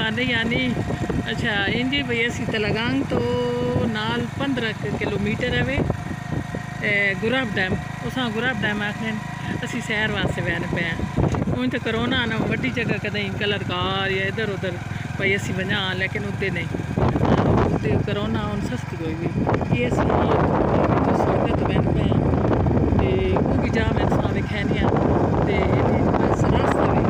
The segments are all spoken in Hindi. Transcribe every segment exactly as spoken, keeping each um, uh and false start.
आने यानी अच्छा इंजी भाई असी तलगांग तो नाल पंद्रह किलोमीटर है वे गुराब डैम उस गुराब डैम आखने असी सैर वास्ते वैन पे हैं उन तो करोना ना वड्डी जगह कदें कलर कार या इधर उधर भाई असी वजा लेकिन उत्ते नहीं उत्ते करोना हूँ सस्ती कोई भी ये असी स्वागत वैन पे हैं तो वो भी जा मैं तुम वेखैनी तो बस रास्ता भी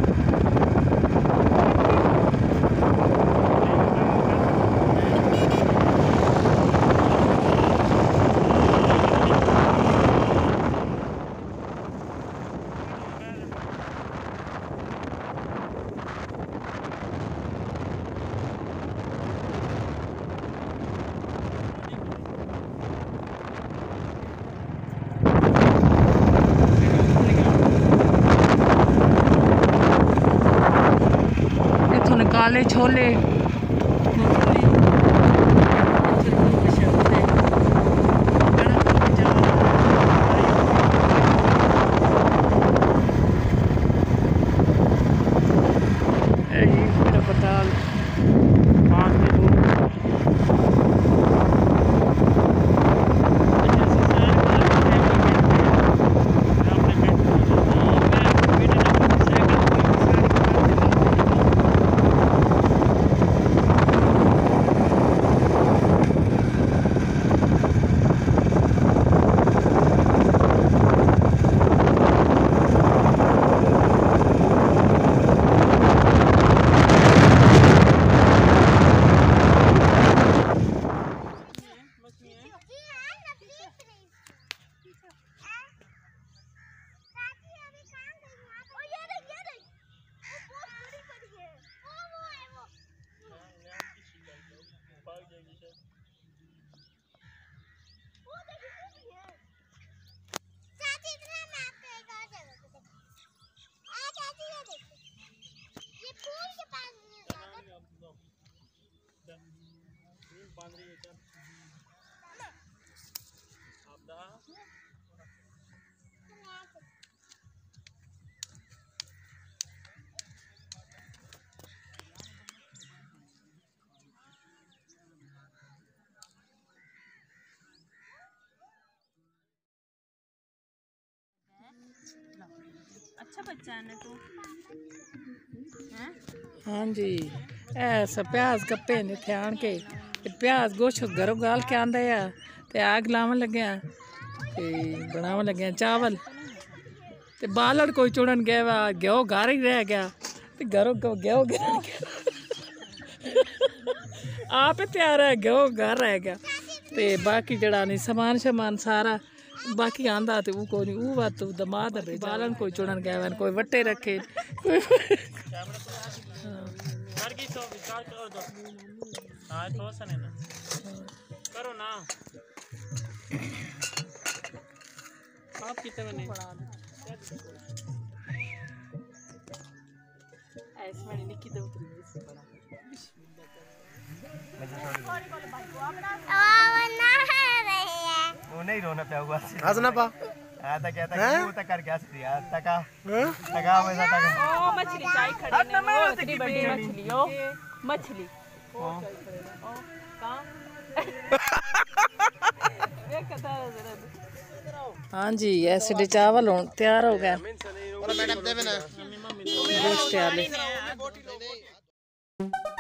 काले छोले अच्छा बच्चा है तो हाँ जी ऐसा प्याज कप्पे ने थे आन के प्याज गोश्त घरों गाल के आंदा है ते आग लावन लगे ते बनावन लगे चावल ते बालड़ कोई चुड़न गया वा गेहूं घर ही रह गया ते घरों को गेहूं गिर आप तैयार है गेहूं घर रह गया ते बाकी जड़ा नहीं सामान शमान सारा बाकी आंदा तो वो कोई नहीं वो बात तो दमाद है बालन कोई चुड़न गया वन कोई वट्टे रखे कोई करो ना आप कितने बने ऐसे मैंने निकी दो उतरी से बड़ा वो नहीं रोना पे हुआ हंसना पा आता क्या था क्यों तक कर गया सी यार तका तका वैसा तका ओ मछली चाय खड़ी ने वो इतनी बड़ी मछली ओ मछली ओ कहां एक कथा जरा हां जी ऐसे चावल हो तैयार हो गया मैडम देवे ना गोश्त तैयार